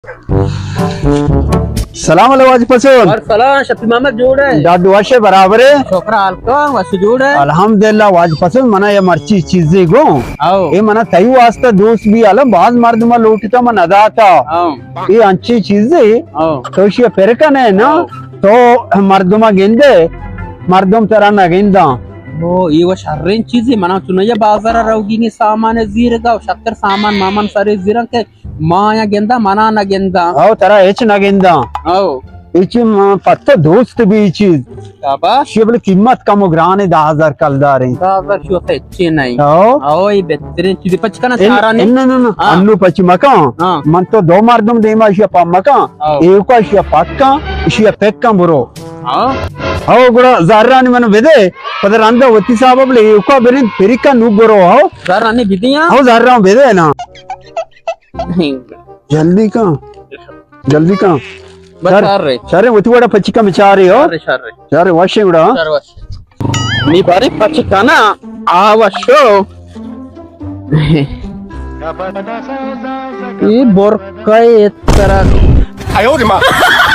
सलाम वाज पसंद और सलाम शफी मोहम्मद जोड़ है डाडू वाशे बराबर है छोकरा हल्का वस जोड़ है अल्हम्दुलिल्लाह वाज पसंद मना ये मर्ची चीजें गो आओ ये मना तई वास्ता दोस्त भी आलम बाज मर्द में लौटता मन अदा था ये अच्छी चीजें तो ये पेरकन है ना तो मर्दमा गेंदे मर्दम तरह ना गेंदा ओ ये वो शर्रें चीजें मना चुनया बाजार रहोगी सामान जीरगा शक्कर सामान मामन सारे जीरा के माया गेंदा मना ना गेंदा आओ तरह एच ना गेंदा आओ इच पत्ता दोस्त भी चीज शाबाश ये बोले कीमत कम ग्राने 10,000 कलदार हैं 10,000 शो से अच्छे नहीं आओ ये बेहतरीन चीज पचकना सारा ने न अन्नु पच मका मन तो दो मर्दम देमा शिया पा मका एक शिया पक्का शिया पेक्का बुरो आओ गुड़ा ज़र्रा ने मन वेदे पदर अंदा वती साहब ले उका बेरिन पेरिका नु बुरो आओ ज़र्रा ने बिदिया आओ ज़र्रा वेदे ना जल्दी का सरे वती वड़ा पचिका बिचारे हो सरे वाशे गुड़ा नी बारे पचिकाना आवशो ये बोरकाय तरह आयो रे मां